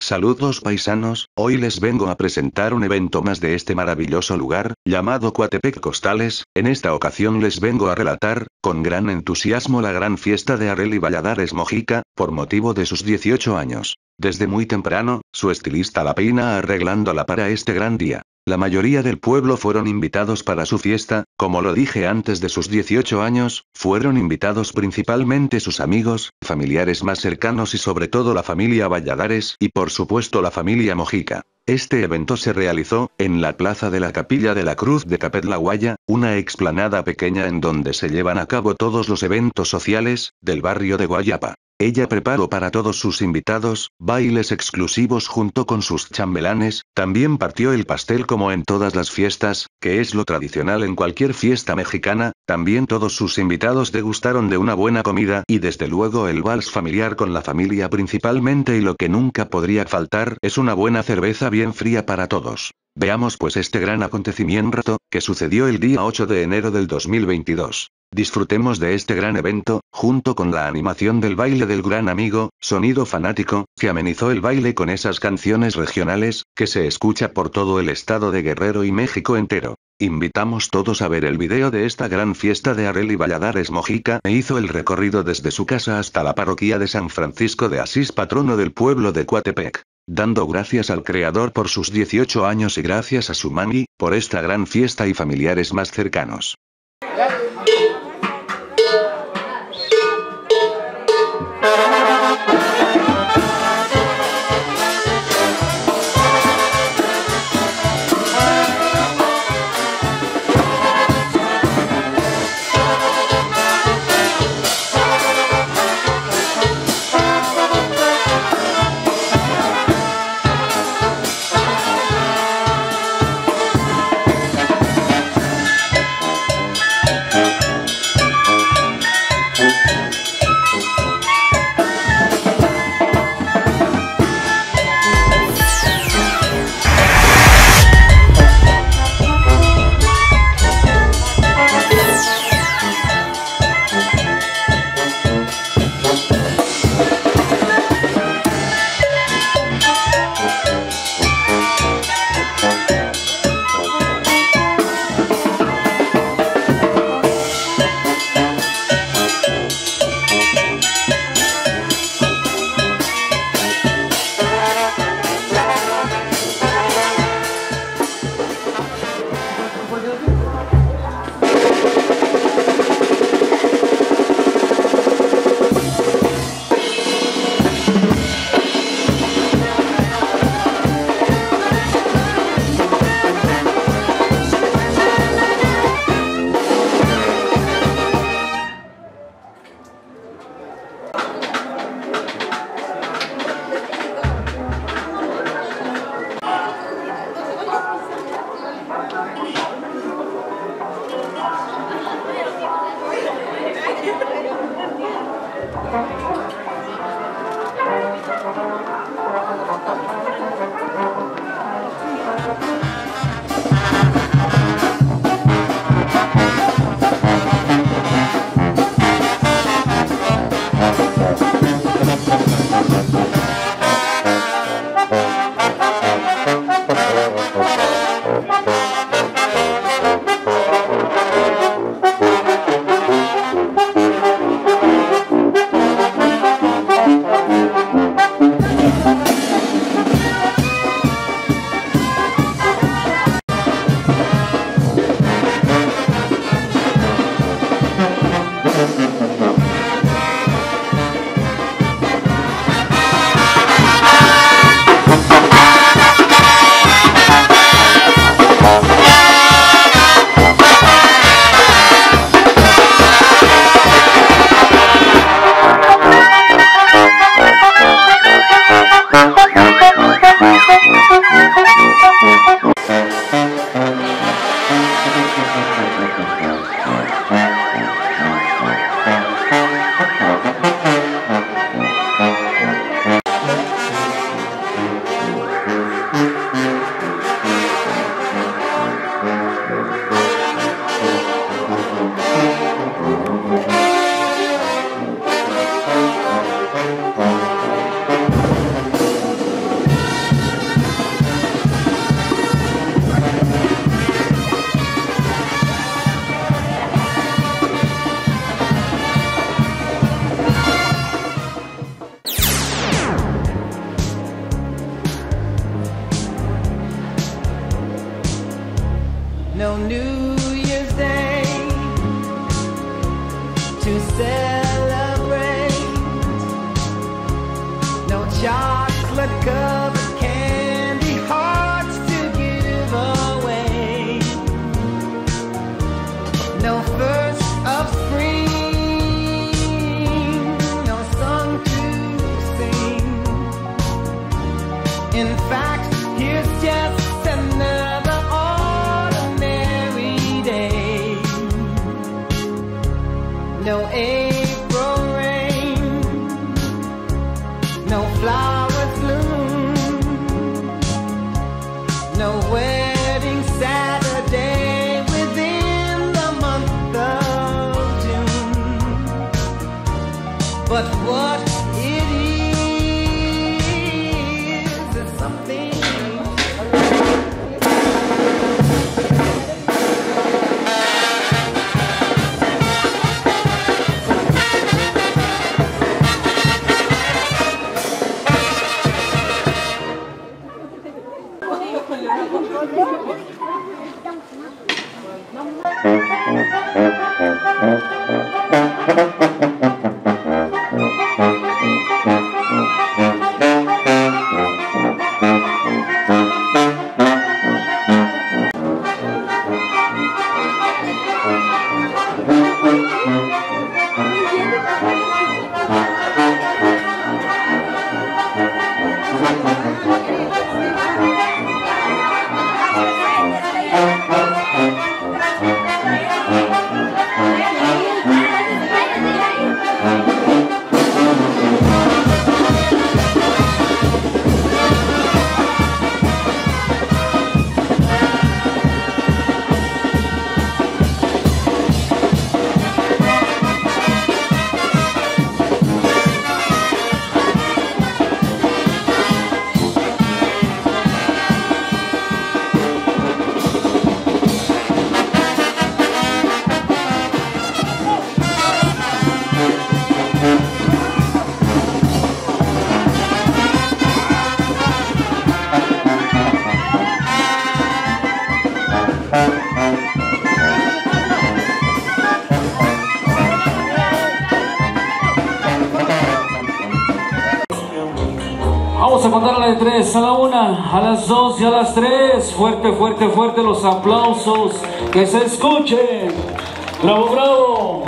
Saludos paisanos, hoy les vengo a presentar un evento más de este maravilloso lugar, llamado Coatepec Costales. En esta ocasión les vengo a relatar, con gran entusiasmo, la gran fiesta de Arely Valladares Mojica, por motivo de sus 18 años. Desde muy temprano, su estilista la peina arreglándola para este gran día. La mayoría del pueblo fueron invitados para su fiesta, como lo dije antes de sus 18 años, fueron invitados principalmente sus amigos, familiares más cercanos y sobre todo la familia Valladares y por supuesto la familia Mojica. Este evento se realizó, en la plaza de la Capilla de la Cruz de Capetlaguaya, una explanada pequeña en donde se llevan a cabo todos los eventos sociales, del barrio de Guayapa. Ella preparó para todos sus invitados, bailes exclusivos junto con sus chambelanes, también partió el pastel como en todas las fiestas, que es lo tradicional en cualquier fiesta mexicana, también todos sus invitados degustaron de una buena comida y desde luego el vals familiar con la familia principalmente y lo que nunca podría faltar es una buena cerveza bien fría para todos. Veamos pues este gran acontecimiento, que sucedió el día 8 de enero del 2022. Disfrutemos de este gran evento, junto con la animación del baile del gran amigo, Sonido Fanático, que amenizó el baile con esas canciones regionales, que se escucha por todo el estado de Guerrero y México entero. Invitamos todos a ver el video de esta gran fiesta de Arely Valladares Mojica, e hizo el recorrido desde su casa hasta la parroquia de San Francisco de Asís, patrono del pueblo de Coatepec. Dando gracias al creador por sus 18 años y gracias a su mami, por esta gran fiesta y familiares más cercanos. no New Year's Day to celebrate, no chocolate covered candy hearts to give away, no first of spring, no song to sing. In fact, here's just another ordinary day. No April rain, no flowers bloom, no wedding Saturday within the month of June. But what it is something. Vamos a contarle de 3, a la 1, a las 2 y a las 3. Fuerte, fuerte, fuerte los aplausos. Que se escuchen. Bravo, bravo.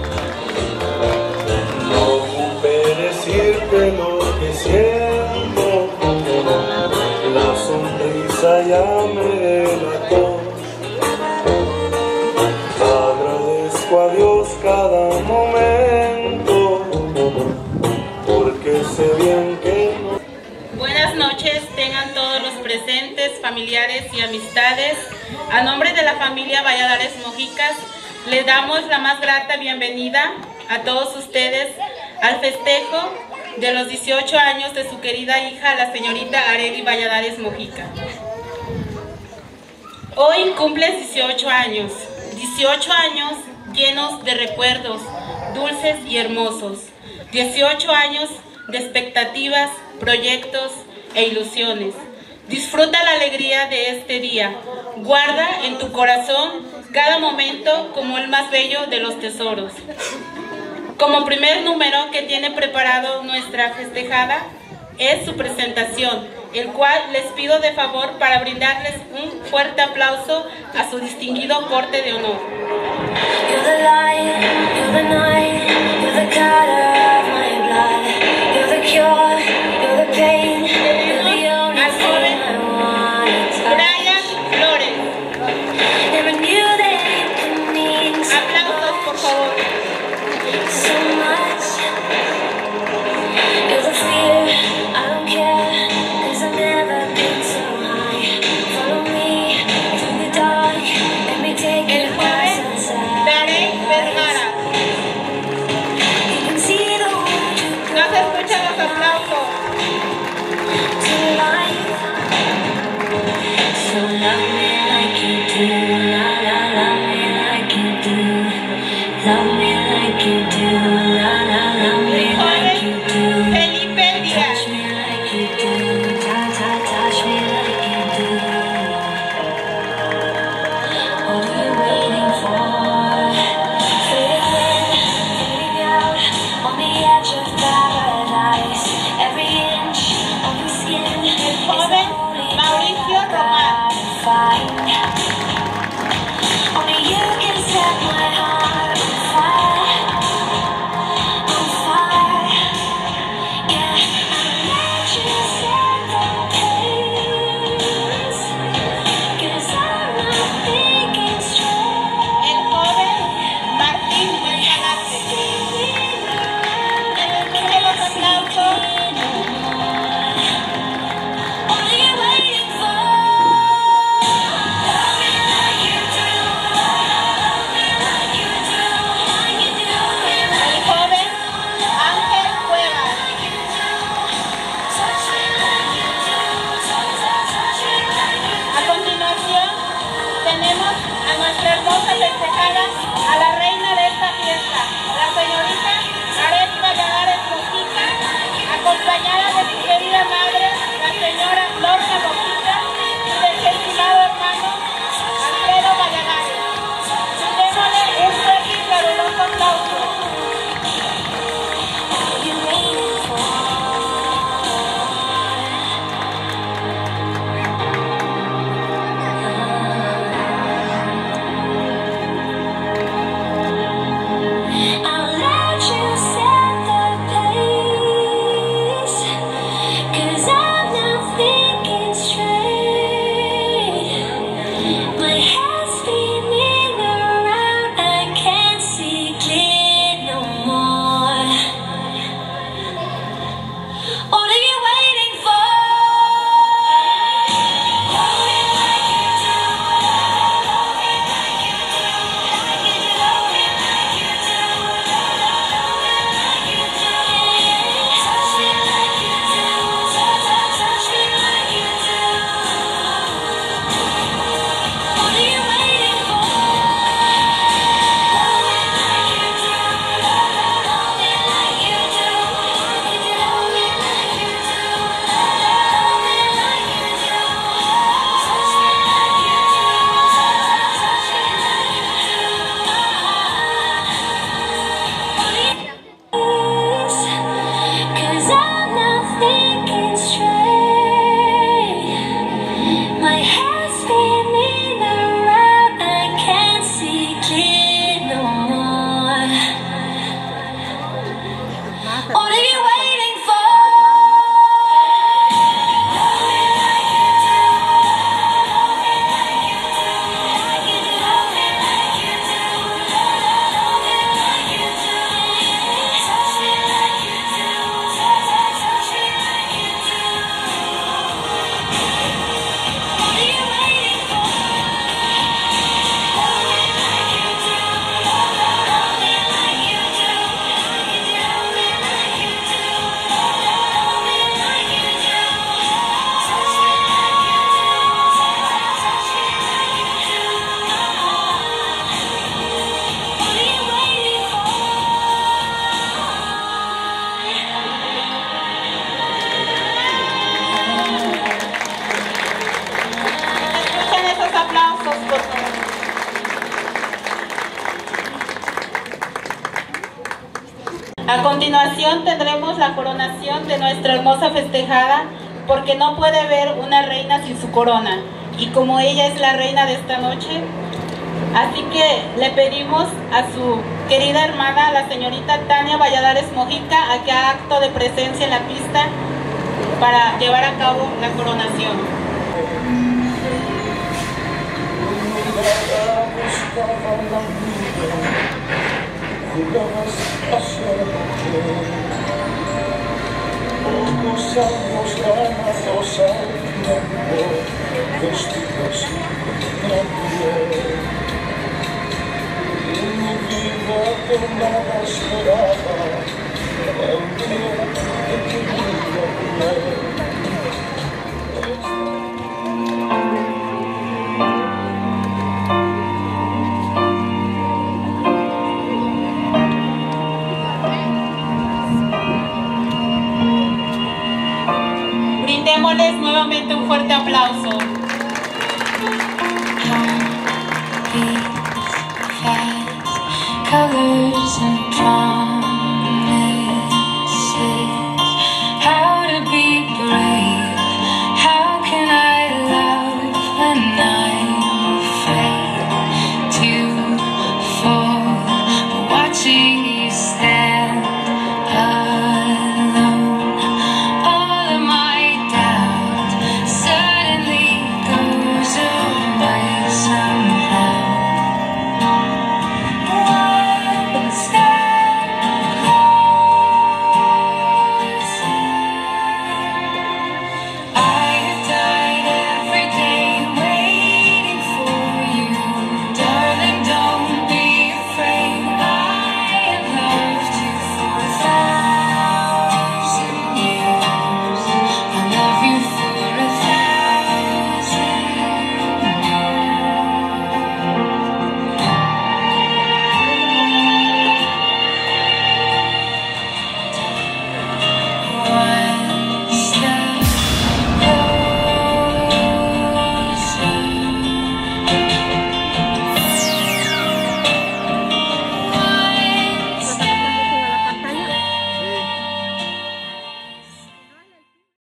No supe decirte lo que siento. La sonrisa ya me delató. Agradezco a Dios cada momento, porque sé bien que no. Buenas noches, tengan todos los presentes, familiares y amistades. A nombre de la familia Valladares Mojicas, les damos la más grata bienvenida a todos ustedes al festejo de los 18 años de su querida hija, la señorita Arely Valladares Mojica. Hoy cumples 18 años llenos de recuerdos dulces y hermosos, 18 años de expectativas, proyectos e ilusiones. Disfruta la alegría de este día. Guarda en tu corazón cada momento como el más bello de los tesoros. Como primer número que tiene preparado nuestra festejada es su presentación, el cual les pido de favor para brindarles un fuerte aplauso a su distinguido corte de honor. You're the light, you're the night, you're the color of my blood, you're the cure, you're the pain, you're the only thing I want. Brian Flores. Never knew that it could mean so aplausos, por favor. So much. You're the fear, I don't care, 'cause I've never been so high. Follow me through the dark, let me take you past inside. Darey Vergara. You can see the world you go. No se escuchan los aplausos. To life. So love me like you do, la la, love me like you do. Love me like you do, la la, love me like you do. Felipe Díaz. Touch me like you do, touch me like you do. A continuación tendremos la coronación de nuestra hermosa festejada, porque no puede haber una reina sin su corona, y como ella es la reina de esta noche, así que le pedimos a su querida hermana, la señorita Tania Valladares Mojica, a que haga acto de presencia en la pista para llevar a cabo la coronación. Pocos años ganados al tiempo, vestidos de piel. En mi vida que nada esperaba, el día que te vi a Brindémosles nuevamente un fuerte aplauso. Colors and promise.